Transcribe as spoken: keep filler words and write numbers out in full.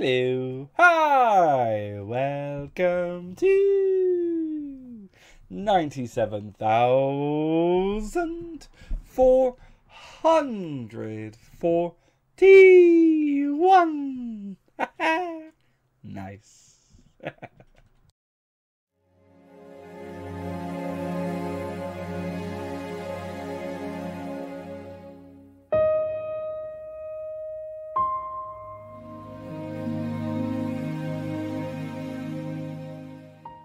Hello, hi, welcome to ninety-seven thousand four hundred forty-one. Nice.